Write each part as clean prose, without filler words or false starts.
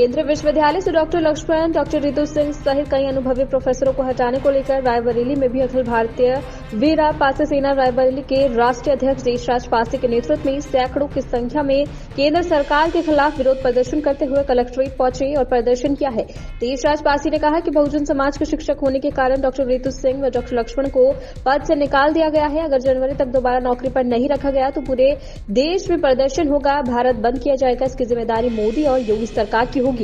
केंद्रीय विश्वविद्यालय से डॉक्टर लक्ष्मण, डॉक्टर रितु सिंह सहित कई अनुभवी प्रोफेसरों को हटाने को लेकर रायबरेली में भी अखिल भारतीय वीरा पासी सेना रायबरेली के राष्ट्रीय अध्यक्ष देशराज पासी के नेतृत्व में सैकड़ों की संख्या में केंद्र सरकार के खिलाफ विरोध प्रदर्शन करते हुए कलेक्ट्रेट पहुंचे और प्रदर्शन किया है। देशराज पासी ने कहा कि बहुजन समाज के शिक्षक होने के कारण डॉक्टर रितु सिंह व डॉक्टर लक्ष्मण को पद से निकाल दिया गया है। अगर जनवरी तक दोबारा नौकरी पर नहीं रखा गया तो पूरे देश में प्रदर्शन होगा, भारत बंद किया जाएगा। इसकी जिम्मेदारी मोदी और योगी सरकार की होगी।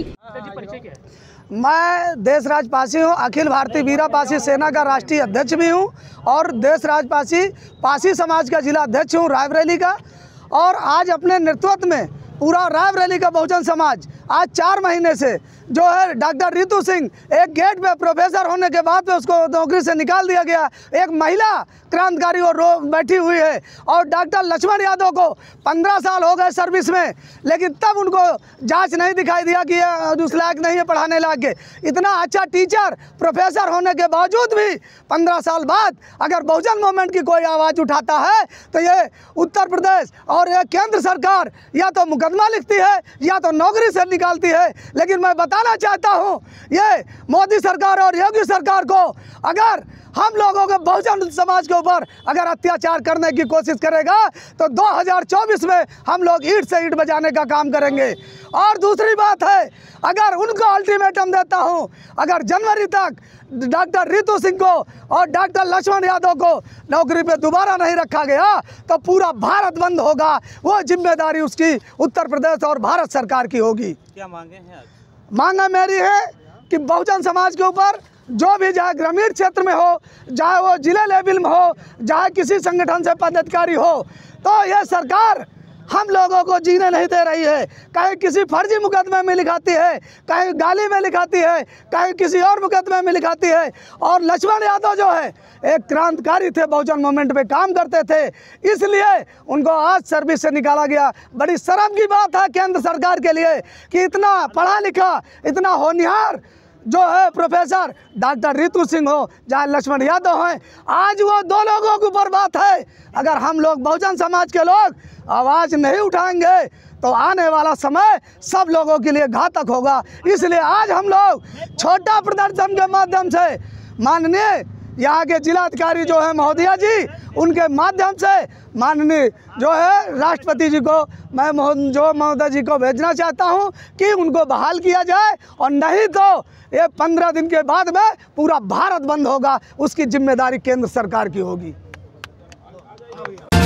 मैं देशराज पासी हूँ, अखिल भारतीय वीरा पासी सेना का राष्ट्रीय अध्यक्ष भी हूँ और देशराज पासी समाज का जिला अध्यक्ष हूँ रायबरेली का। और आज अपने नेतृत्व में पूरा रायबरेली का बहुजन समाज आज 4 महीने से जो है डॉक्टर रितु सिंह एक गेट पे प्रोफेसर होने के बाद में उसको नौकरी से निकाल दिया गया, एक महिला क्रांतिकारी और बैठी हुई है। और डॉक्टर लक्ष्मण यादव को 15 साल हो गए सर्विस में, लेकिन तब उनको जांच नहीं दिखाई दिया कि ये उस लायक नहीं है पढ़ाने लायक के। इतना अच्छा टीचर प्रोफेसर होने के बावजूद भी 15 साल बाद अगर बहुजन मूवमेंट की कोई आवाज़ उठाता है तो ये उत्तर प्रदेश और ये केंद्र सरकार या तो मुकदमा लिखती है या तो नौकरी से निकालती है। लेकिन मैं बताना चाहता हूं, ये मोदी सरकार और योगी सरकार को अगर हम लोगों के बहुजन समाज के ऊपर अगर अत्याचार करने की कोशिश करेगा तो 2024 में हम लोग ईंट से ईंट बजाने का काम करेंगे। और दूसरी बात है, अगर उनको अल्टीमेटम देता हूं, अगर जनवरी तक डॉक्टर रितु सिंह को और डॉक्टर लक्ष्मण यादव को नौकरी पे दोबारा नहीं रखा गया तो पूरा भारत बंद होगा। वो जिम्मेदारी उसकी उत्तर प्रदेश और भारत सरकार की होगी। क्या मांगे हैं? मांगे मेरी है कि बहुजन समाज के ऊपर जो भी, चाहे ग्रामीण क्षेत्र में हो, चाहे वो जिले लेवल में हो, चाहे किसी संगठन से पदाधिकारी हो, तो ये सरकार हम लोगों को जीने नहीं दे रही है। कहीं किसी फर्जी मुकदमे में लिखाती है, कहीं गाली में लिखाती है, कहीं किसी और मुकदमे में लिखाती है। और लक्ष्मण यादव जो है एक क्रांतिकारी थे, बहुजन मूवमेंट पे काम करते थे, इसलिए उनको आज सर्विस से निकाला गया। बड़ी शर्म की बात है केंद्र सरकार के लिए कि इतना पढ़ा लिखा, इतना होनहार जो है प्रोफेसर डॉक्टर रितु सिंह हो, चाहे लक्ष्मण यादव हैं, आज वो 2 लोगों के ऊपर बात है। अगर हम लोग बहुजन समाज के लोग आवाज़ नहीं उठाएंगे तो आने वाला समय सब लोगों के लिए घातक होगा। इसलिए आज हम लोग छोटा प्रदर्शन के माध्यम से माननीय यहाँ के जिलाधिकारी जो है महोदया जी, उनके माध्यम से माननीय जो है राष्ट्रपति जी को मैं महोदय जी को भेजना चाहता हूँ कि उनको बहाल किया जाए, और नहीं तो ये 15 दिन के बाद में पूरा भारत बंद होगा। उसकी जिम्मेदारी केंद्र सरकार की होगी।